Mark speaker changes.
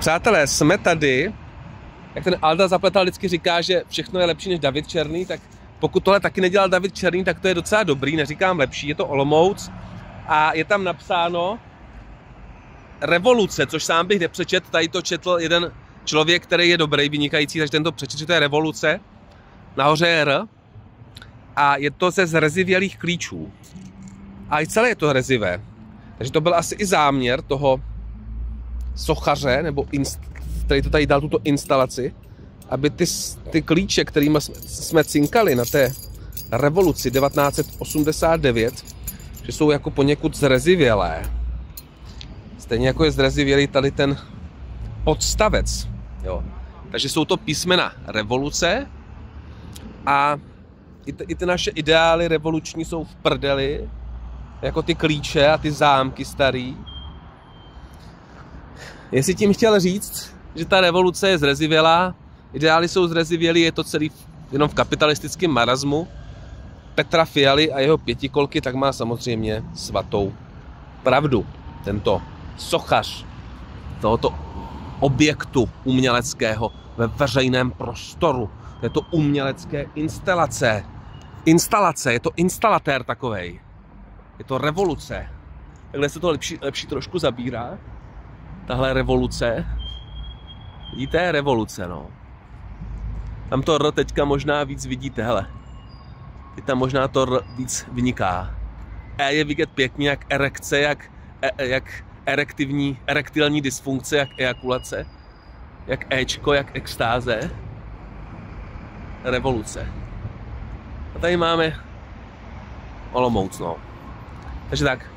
Speaker 1: Přátelé, jsme tady, jak ten Alda Zapletal vždycky říká, že všechno je lepší než David Černý, tak pokud tohle taky nedělal David Černý, tak to je docela dobrý, neříkám lepší, je to Olomouc a je tam napsáno revoluce, což sám bych nepřečet, tady to četl jeden člověk, který je dobrý, vynikající, takže ten to přečet, že to je revoluce, nahoře je R a je to ze zrezivělých klíčů a i celé je to rezivé, takže to byl asi i záměr toho sochaře, nebo který to tady dal tuto instalaci, aby ty klíče, kterými jsme cinkali na té revoluci 1989, že jsou jako poněkud zrezivělé. Stejně jako je zrezivělý tady ten podstavec. Jo. Takže jsou to písmena revoluce a i ty naše ideály revoluční jsou v prdeli, jako ty klíče a ty zámky starý. Jestli tím chtěl říct, že ta revoluce je zrezivělá, ideály jsou zrezivělý, je to celý jenom v kapitalistickém marazmu. Petra Fialy a jeho pětikolky tak má samozřejmě svatou pravdu. Tento sochař tohoto objektu uměleckého ve veřejném prostoru, této umělecké instalace, je to instalatér takovej. Je to revoluce. Takhle se to lepší trošku zabírá. Tahle revoluce. Vidíte? Revoluce, no. Tam to R teďka možná víc vidíte, hele. Teď tam možná to R víc vyniká. E je vidět pěkně jak erekce, jak erektilní dysfunkce, jak ejakulace. Jak Ečko, jak extáze. Revoluce. A tady máme Olomouc, no. Takže tak.